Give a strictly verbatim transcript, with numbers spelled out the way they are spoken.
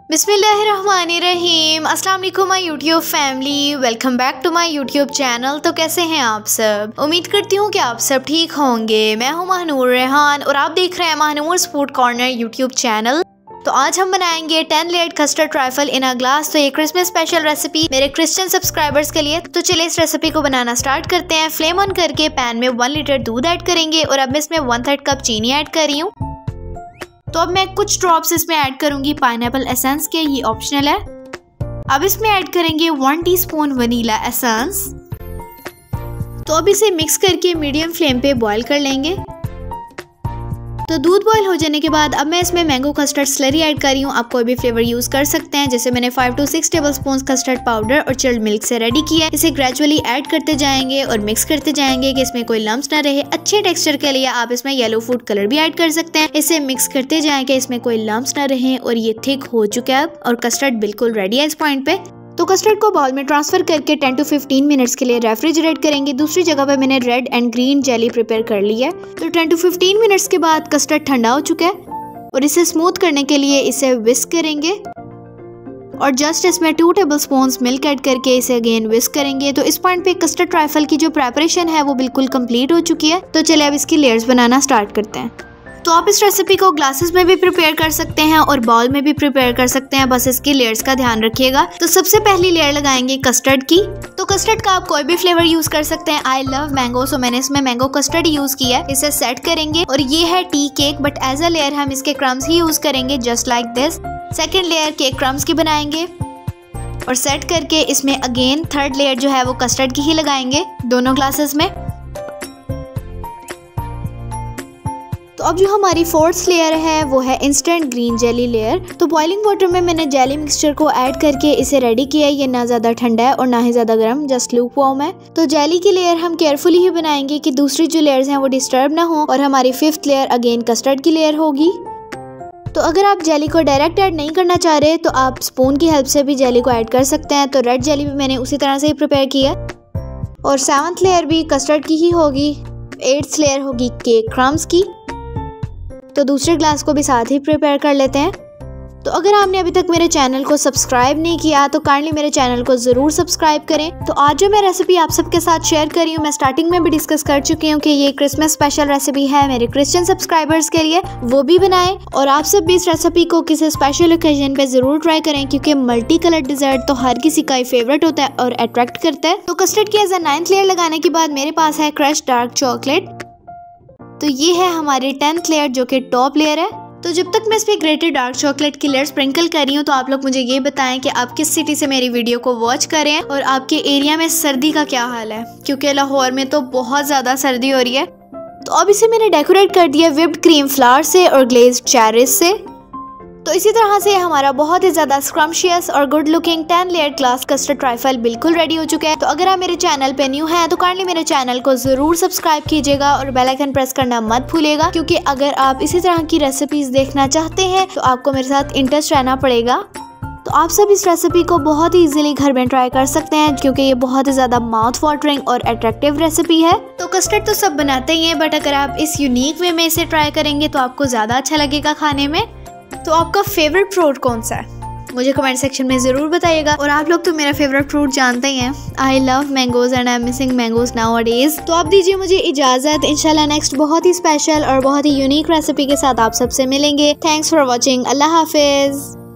बिस्मिल्लाहिर्रहमानिर्रहीम। अस्सलाम वालेकुम my YouTube family, welcome back to my YouTube channel. तो कैसे हैं आप सब? उम्मीद करती हूँ कि आप सब ठीक होंगे। मैं हूँ महानूर रेहान और आप देख रहे हैं Mahanoor food corner YouTube channel. तो आज हम बनाएंगे ten layered custard trifle in a glass. तो ये क्रिसमस स्पेशल रेसिपी मेरे क्रिश्चियन सब्सक्राइबर्स के लिए। तो चलिए इस रेसिपी को बनाना स्टार्ट करते हैं। फ्लेम ऑन करके पैन में वन लीटर दूध ऐड करेंगे और अब मैं इसमें वन थर्ड कप चीनी ऐड कर रही हूँ। तो अब मैं कुछ ड्रॉप्स इसमें ऐड करूंगी पाइनएप्पल एसेंस के, ये ऑप्शनल है। अब इसमें ऐड करेंगे वन टीस्पून वनीला एसेंस। तो अब इसे मिक्स करके मीडियम फ्लेम पे बॉईल कर लेंगे। तो दूध बॉईल हो जाने के बाद अब मैं इसमें मैंगो कस्टर्ड स्लरी ऐड कर रही हूँ। आप कोई भी फ्लेवर यूज कर सकते हैं। जैसे मैंने five to six tablespoon custard powder और चिल्ड मिल्क से रेडी किया है। इसे ग्रेजुअली ऐड करते जाएंगे और मिक्स करते जाएंगे कि इसमें कोई लम्स ना रहे। अच्छे टेक्सचर के लिए आप इसमें येलो फूड कलर भी ऐड कर सकते हैं। इसे मिक्स करते जाएंगे इसमें कोई लम्स ना रहे। और ये थिक हो चुका है और कस्टर्ड बिल्कुल रेडी है इस पॉइंट पे। तो कस्टर्ड को बाउल में ट्रांसफर करके टेन टू फिफ्टीन मिनट्स के लिए रेफ्रिजरेट करेंगे। दूसरी जगह पे मैंने red and green jelly prepare कर ली है। तो टेन टू फिफ्टीन मिनट्स के बाद कस्टर्ड ठंडा हो चुका है और इसे स्मूथ करने के लिए इसे विस्क करेंगे और जस्ट इसमें two tablespoon milk add करके इसे अगेन विस्क करेंगे। तो इस पॉइंट पे कस्टर्ड ट्राइफल की जो प्रेपरेशन है वो बिल्कुल कंप्लीट हो चुकी है। तो चलिए अब इसकी लेयर्स बनाना स्टार्ट करते हैं। तो आप इस रेसिपी को ग्लासेस में भी प्रिपेयर कर सकते हैं और बाउल में भी प्रिपेयर कर सकते हैं, बस इसकी लेयर्स का ध्यान रखिएगा। तो सबसे पहली लेयर लगाएंगे कस्टर्ड की। तो कस्टर्ड का आप कोई भी फ्लेवर यूज कर सकते हैं। आई लव मैंगो, सो मैंने इसमें मैंगो कस्टर्ड यूज किया है। इसे सेट करेंगे और ये है tea cake, but as a layer हम इसके क्रम्स ही यूज करेंगे, just like this. Second layer cake crumbs की बनाएंगे और सेट करके इसमें अगेन थर्ड लेयर जो है वो कस्टर्ड की ही लगाएंगे दोनों ग्लासेस में। तो अब जो हमारी फोर्थ लेयर है वो है इंस्टेंट ग्रीन जेली लेयर। तो बॉइलिंग वाटर में मैंने जेली मिक्सचर को ऐड करके इसे रेडी किया है। ये ना ज़्यादा ठंडा है और ना ही ज़्यादा गर्म, जस्ट लूक वार्म है। तो जेली की लेयर हम केयरफुली ही बनाएंगे कि दूसरी जो लेयर्स हैं वो डिस्टर्ब ना हो। और हमारी फिफ्थ लेयर अगेन कस्टर्ड की लेयर होगी। तो अगर आप जेली को डायरेक्ट ऐड नहीं करना चाह रहे तो आप स्पून की हेल्प से भी जेली को ऐड कर सकते हैं। तो रेड जेली भी मैंने उसी तरह से ही प्रिपेयर किया और सेवंथ लेयर भी कस्टर्ड की ही होगी। एट्थ लेयर होगी केक क्रम्स की। तो दूसरे ग्लास को भी साथ ही प्रिपेयर कर लेते हैं। तो अगर आपने अभी तक मेरे चैनल को सब्सक्राइब नहीं किया तो काइंडली मेरे चैनल को ज़रूर सब्सक्राइब करें। तो आज जो मैं रेसिपी आप सबके साथ शेयर कर रही हूँ, मैं स्टार्टिंग में भी डिस्कस कर चुकी हूँ कि ये क्रिसमस स्पेशल रेसिपी है मेरे क्रिश्चियन सब्सक्राइबर्स के लिए, वो भी बनाएं। और आप सब भी इस रेसिपी को किसी स्पेशल ओकेजन पे ज़रूर ट्राई करें, क्योंकि मल्टी कलर डिजर्ट तो हर किसी का ही फेवरेट होता है और अट्रैक्ट करता है। तो कस्टर्ड की एज अ नाइन्थ लेयर लगाने के बाद मेरे पास है क्रश डार्क चॉकलेट। तो ये है हमारी टेंथ लेयर जो कि टॉप लेयर है। तो जब तक मैं इस पे ग्रेटेड डार्क चॉकलेट की लेयर स्प्रिंकल कर रही हूँ तो आप लोग मुझे ये बताएं कि आप किस सिटी से मेरी वीडियो को वॉच कर रहे हैं और आपके एरिया में सर्दी का क्या हाल है, क्योंकि लाहौर में तो बहुत ज़्यादा सर्दी हो रही है। तो अब इसे मैंने डेकोरेट कर दिया व्हिप्ड क्रीम फ्लावर से और ग्लेज्ड चेरीज से। तो इसी तरह से हमारा बहुत ही ज़्यादा स्क्रम्शियस और good looking ten layer glass custard trifle बिल्कुल रेडी हो चुका है। तो अगर आप मेरे चैनल पे न्यू हैं तो काइंडली मेरे चैनल को ज़रूर सब्सक्राइब कीजिएगा और बेल आइकन प्रेस करना मत भूलिएगा, क्योंकि अगर आप इसी तरह की रेसिपीज़ देखना चाहते हैं तो आपको मेरे साथ इंटरेस्ट रहना पड़ेगा। तो आप सब इस रेसिपी को बहुत ही इजीली घर में ट्राई कर सकते हैं, क्योंकि ये बहुत ही ज़्यादा माउथ वाटरिंग और अट्रैक्टिव रेसिपी है। तो कस्टर्ड तो सब बनाते ही हैं, बट अगर आप इस यूनिक वे में इसे ट्राई करेंगे तो आपको ज़्यादा अच्छा लगेगा खाने में। तो आपका फेवरेट फ्रूट कौन सा है मुझे कमेंट सेक्शन में ज़रूर बताइएगा। और आप लोग तो मेरा फेवरेट फ्रूट जानते ही हैं। I love mangoes and I am missing mangoes nowadays. तो आप दीजिए मुझे इजाज़त। इंशाल्लाह नेक्स्ट बहुत ही स्पेशल और बहुत ही यूनिक रेसिपी के साथ आप सबसे मिलेंगे। Thanks for watching. अल्लाह हाफिज़।